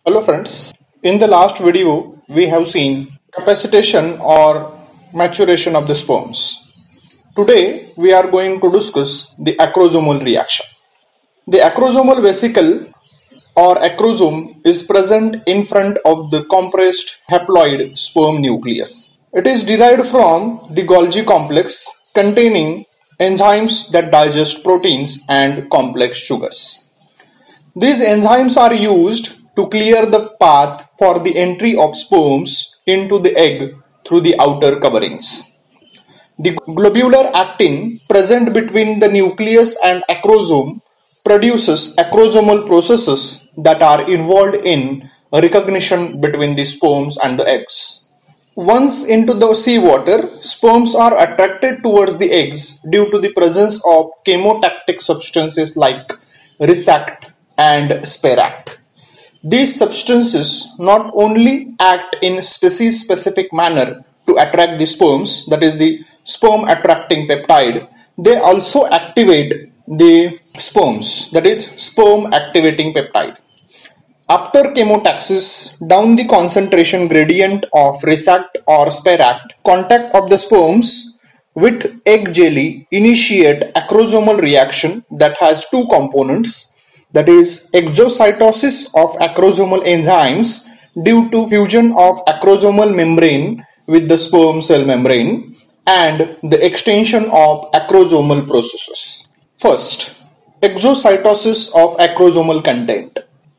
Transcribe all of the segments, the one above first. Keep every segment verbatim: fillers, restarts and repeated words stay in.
Hello friends, in the last video we have seen capacitation or maturation of the sperms. Today we are going to discuss the acrosomal reaction. The acrosomal vesicle or acrosome is present in front of the compressed haploid sperm nucleus. It is derived from the Golgi complex containing enzymes that digest proteins and complex sugars. These enzymes are used to clear the path for the entry of sperms into the egg through the outer coverings. The globular actin present between the nucleus and acrosome produces acrosomal processes that are involved in recognition between the sperms and the eggs. Once into the seawater, sperms are attracted towards the eggs due to the presence of chemotactic substances like Resact and Speract. These substances not only act in species-specific manner to attract the sperms, that is the sperm attracting peptide, they also activate the sperms, that is sperm activating peptide. After chemotaxis, down the concentration gradient of Resact or Speract, contact of the sperms with egg jelly initiate acrosomal reaction that has two components, that is exocytosis of acrosomal enzymes due to fusion of acrosomal membrane with the sperm cell membrane, and the extension of acrosomal processes. First, exocytosis of acrosomal content.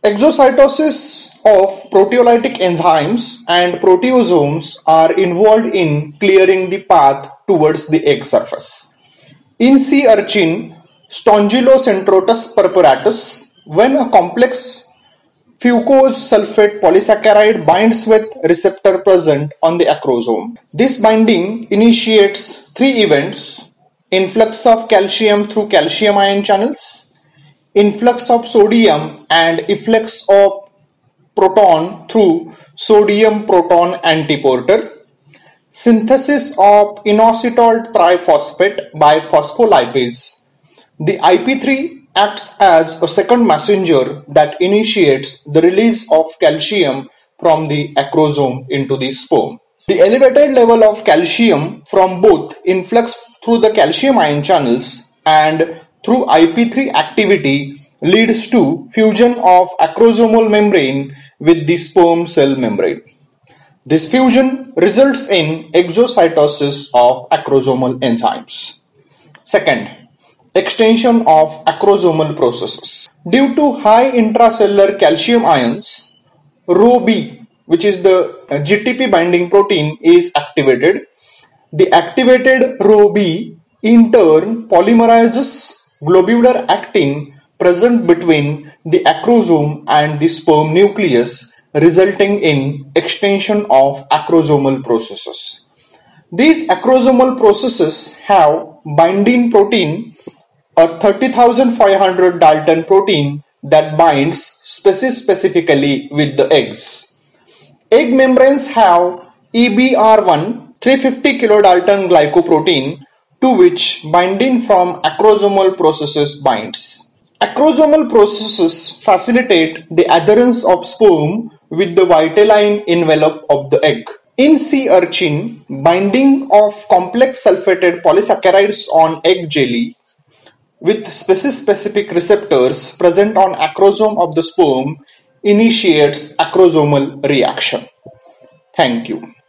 Exocytosis of proteolytic enzymes and proteasomes are involved in clearing the path towards the egg surface. In sea urchin, Strongylocentrotus purpuratus, when a complex fucose sulfate polysaccharide binds with receptor present on the acrosome, this binding initiates three events: influx of calcium through calcium ion channels, influx of sodium, and efflux of proton through sodium proton antiporter, synthesis of inositol triphosphate by phospholipase. The I P three acts as a second messenger that initiates the release of calcium from the acrosome into the sperm. The elevated level of calcium from both influx through the calcium ion channels and through I P three activity leads to fusion of acrosomal membrane with the sperm cell membrane. This fusion results in exocytosis of acrosomal enzymes. Second, extension of acrosomal processes. Due to high intracellular calcium ions, R O B, which is the G T P binding protein, is activated. The activated R O B in turn polymerizes globular actin present between the acrosome and the sperm nucleus, resulting in extension of acrosomal processes. These acrosomal processes have binding protein, a thirty thousand five hundred Dalton protein that binds species specifically with the eggs. Egg membranes have E B R one three hundred fifty kilodalton glycoprotein to which binding from acrosomal processes binds. Acrosomal processes facilitate the adherence of sperm with the vitelline envelope of the egg. In sea urchin, binding of complex sulfated polysaccharides on egg jelly with species-specific receptors present on acrosome of the sperm initiates acrosomal reaction. Thank you.